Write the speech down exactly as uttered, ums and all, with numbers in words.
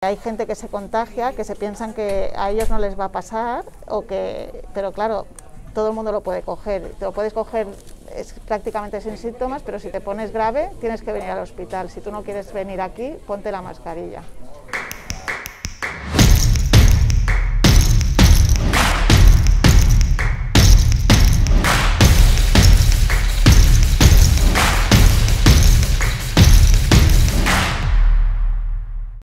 Hay gente que se contagia, que se piensan que a ellos no les va a pasar, o que, pero claro, todo el mundo lo puede coger. Te lo puedes coger es, prácticamente sin síntomas, pero si te pones grave tienes que venir al hospital. Si tú no quieres venir aquí, ponte la mascarilla.